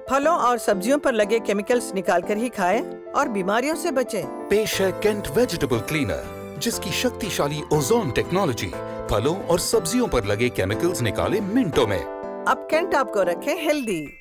फलों और सब्जियों पर लगे केमिकल्स निकालकर ही खाएं और बीमारियों से बचें। पेश है केंट वेजिटेबल क्लीनर, जिसकी शक्तिशाली ओजोन टेक्नोलॉजी फलों और सब्जियों पर लगे केमिकल्स निकाले मिनटों में। अब केंट आपको रखे हेल्दी।